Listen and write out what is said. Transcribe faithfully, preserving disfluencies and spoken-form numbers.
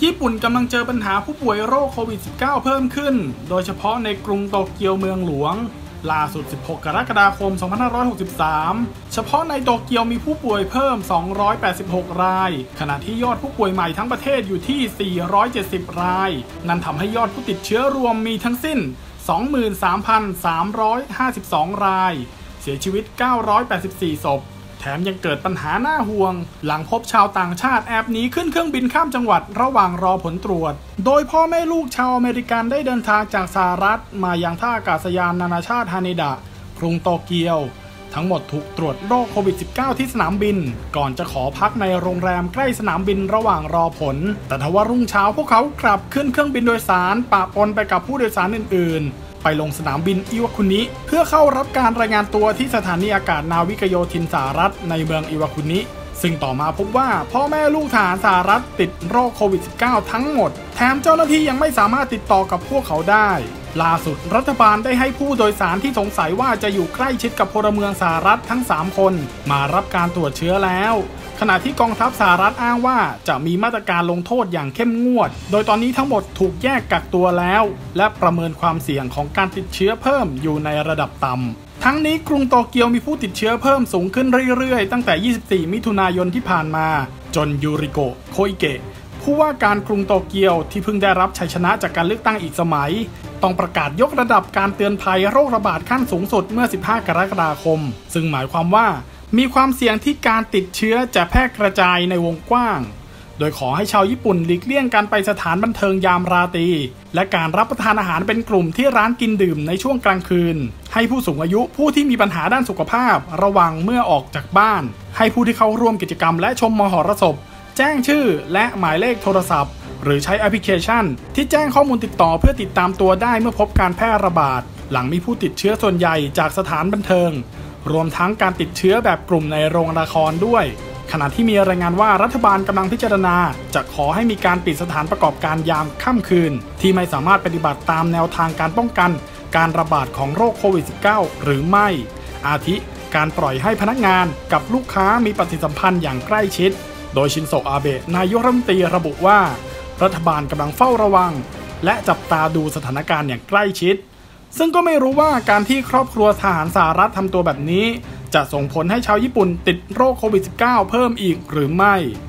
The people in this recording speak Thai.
ญี่ปุ่นกำลังเจอปัญหาผู้ป่วยโรคโควิด สิบเก้า เพิ่มขึ้นโดยเฉพาะในกรุงโตเกียวเมืองหลวงล่าสุดสิบหกกรกฎาคมสองพันห้าร้อยหกสิบสามเฉพาะในโตเกียวมีผู้ป่วยเพิ่มสองร้อยแปดสิบหกรายขณะที่ยอดผู้ป่วยใหม่ทั้งประเทศอยู่ที่สี่ร้อยเจ็ดสิบรายนั่นทำให้ยอดผู้ติดเชื้อรวมมีทั้งสิ้น สองหมื่นสามพันสามร้อยห้าสิบสอง รายเสียชีวิตเก้าร้อยแปดสิบสี่ศพแถมยังเกิดปัญหาน่าห่วงหลังพบชาวต่างชาติแอบหนีขึ้นเครื่องบินข้ามจังหวัดระหว่างรอผลตรวจโดยพ่อแม่ลูกชาวอเมริกันได้เดินทางจากสหรัฐมายังท่าอากาศยานนานาชาติฮาเนดะกรุงโตเกียวทั้งหมดถูกตรวจโรคโควิด สิบเก้า ที่สนามบินก่อนจะขอพักในโรงแรมใกล้สนามบินระหว่างรอผลแต่ทว่ารุ่งเช้าพวกเขากลับขึ้นเครื่องบินโดยสารปะปนไปกับผู้โดยสารอื่นๆไปลงสนามบินอิวาคุนิเพื่อเข้ารับการรายงานตัวที่สถานีอากาศนาวิกโยธินสหรัฐในเมืองอิวาคุนิซึ่งต่อมาพบว่าพ่อแม่ลูกทหารสหรัฐติดโรคโควิด สิบเก้า ทั้งหมดแถมเจ้าหน้าที่ยังไม่สามารถติดต่อกับพวกเขาได้ล่าสุดรัฐบาลได้ให้ผู้โดยสารที่สงสัยว่าจะอยู่ใกล้ชิดกับพลเมืองสหรัฐทั้งสามคนมารับการตรวจเชื้อแล้วขณะที่กองทัพสหรัฐอ้างว่าจะมีมาตรการลงโทษอย่างเข้มงวดโดยตอนนี้ทั้งหมดถูกแยกกักตัวแล้วและประเมินความเสี่ยงของการติดเชื้อเพิ่มอยู่ในระดับต่ำทั้งนี้กรุงโตเกียวมีผู้ติดเชื้อเพิ่มสูงขึ้นเรื่อยๆตั้งแต่ยี่สิบสี่มิถุนายนที่ผ่านมาจนยูริโกะโคอิเกะผู้ว่าการกรุงโตเกียวที่เพิ่งได้รับชัยชนะจากการเลือกตั้งอีกสมัยต้องประกาศยกระดับการเตือนภัยโรคระบาดขั้นสูงสุดเมื่อสิบห้ากรกฎาคมซึ่งหมายความว่ามีความเสี่ยงที่การติดเชื้อจะแพร่กระจายในวงกว้างโดยขอให้ชาวญี่ปุ่นหลีกเลี่ยงการไปสถานบันเทิงยามราตรีและการรับประทานอาหารเป็นกลุ่มที่ร้านกินดื่มในช่วงกลางคืนให้ผู้สูงอายุผู้ที่มีปัญหาด้านสุขภาพระวังเมื่อออกจากบ้านให้ผู้ที่เข้าร่วมกิจกรรมและชมมหรสพแจ้งชื่อและหมายเลขโทรศัพท์หรือใช้แอปพลิเคชันที่แจ้งข้อมูลติดต่อเพื่อติดตามตัวได้เมื่อพบการแพร่ระบาดหลังมีผู้ติดเชื้อส่วนใหญ่จากสถานบันเทิงรวมทั้งการติดเชื้อแบบกลุ่มในโรงละครด้วยขณะที่มีรายงานว่ารัฐบาลกำลังพิจารณาจะขอให้มีการปิดสถานประกอบการยามค่ำคืนที่ไม่สามารถปฏิบัติตามแนวทางการป้องกันการระบาดของโรคโควิด สิบเก้า หรือไม่อาทิการปล่อยให้พนักงานกับลูกค้ามีปฏิสัมพันธ์อย่างใกล้ชิดโดยชินโซอาเบะนายกรัฐมนตรีระบุว่ารัฐบาลกำลังเฝ้าระวังและจับตาดูสถานการณ์อย่างใกล้ชิดซึ่งก็ไม่รู้ว่าการที่ครอบครัวทหารสหรัฐทำตัวแบบนี้จะส่งผลให้ชาวญี่ปุ่นติดโรคโควิด สิบเก้า เพิ่มอีกหรือไม่